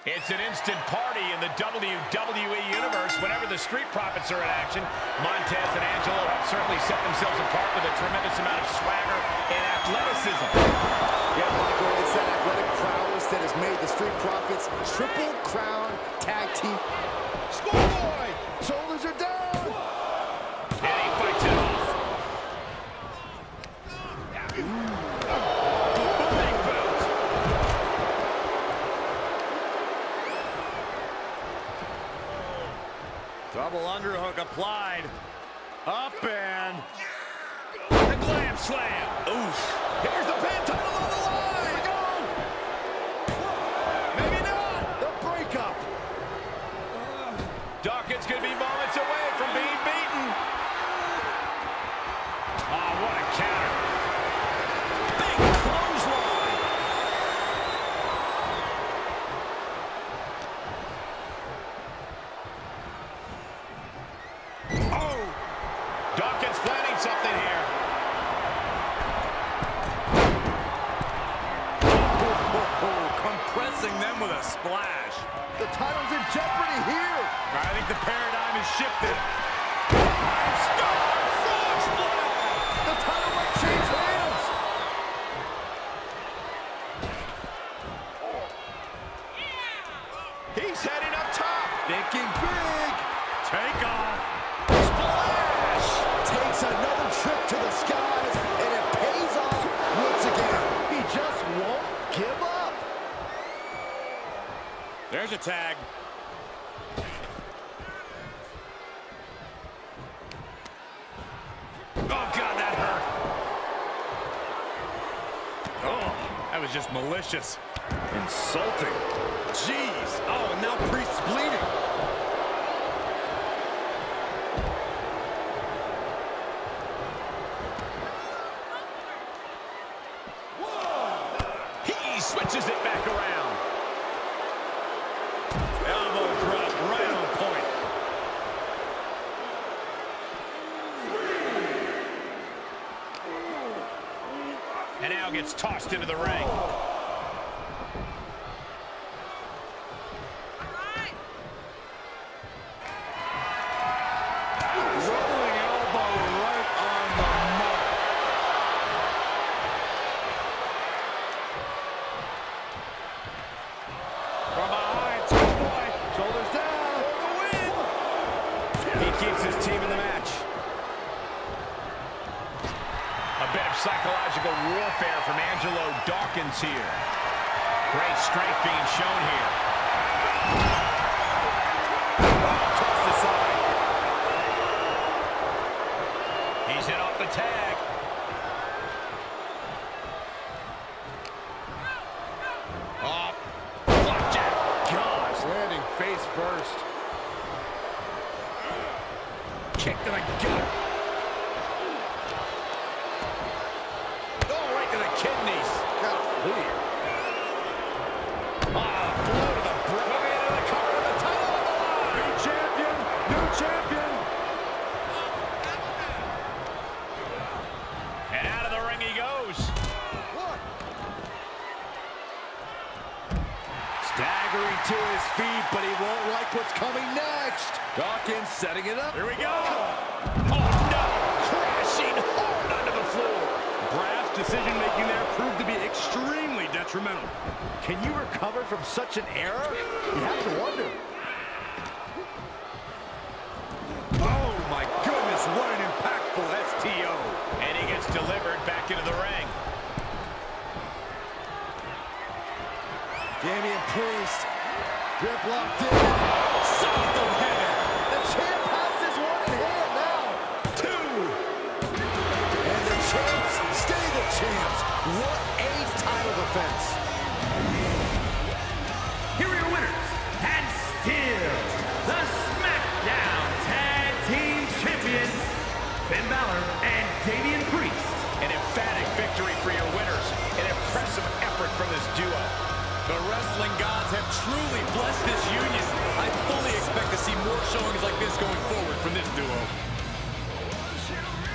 It's an instant party in the WWE Universe whenever the Street Profits are in action. Montez and Angelo have certainly set themselves apart with a tremendous amount of swagger and athleticism. Yeah, Michael, it's that athletic prowess that has made the Street Profits Triple Crown Tag Team. Schoolboy! Shoulders are down! And he fights it off. Double underhook applied. Up and the glam slam. Oof. Here's the pin, title on the line! Maybe not! The breakup! Dawkins could be moments away from being beaten. Oh, what a counter. Big clothesline. Oh! Dawkins planning something here. Compressing them with a splash. The title's in jeopardy here! I think the paradigm has shifted. Frog splash. The title might change hands! He's heading up top. Thinking big! Take off. Splash. Takes another trip to the skies, and it pays off once again. He just won't give up. There's a tag. Oh, God, that hurt. Oh, that was just malicious. Insulting. Jeez. Oh, and now Priest's bleeding. He switches it back around. Elbow drop right on point. And now gets tossed into the ring. Rolling elbow right on the mark. From behind, Schoolboy. Shoulders down for the win! He keeps his team in the match. A bit of psychological warfare from Angelo Dawkins here. Great strength being shown here. Tossed aside. He's hit off the tag. Oh, flapjack. Gosh, landing face first. Kick to the gut. Oh, right to the kidneys. Golly. Ah, blow to the brain. Moving into the corner of the title on the line. New champion! New champion! And out of the ring he goes. Staggering to his feet, but he won't like what's coming next. Dawkins setting it up. Here we go. Oh, no. Crashing hard onto the floor. Brass decision-making there proved to be extremely detrimental. Can you recover from such an error? You have to wonder. Oh, my goodness, what an impactful STO. And he gets delivered back into the ring. Damian Priest. Grip locked in. South of heaven. The champ has this one in hand now. Two. And the champs stay the champs. What a title defense. Here are your winners, and still the SmackDown Tag Team Champions, Finn Balor and Damian Priest. An emphatic victory for your winners. An impressive effort from this duo. The wrestling gods have truly blessed this union. I fully expect to see more showings like this going forward from this duo.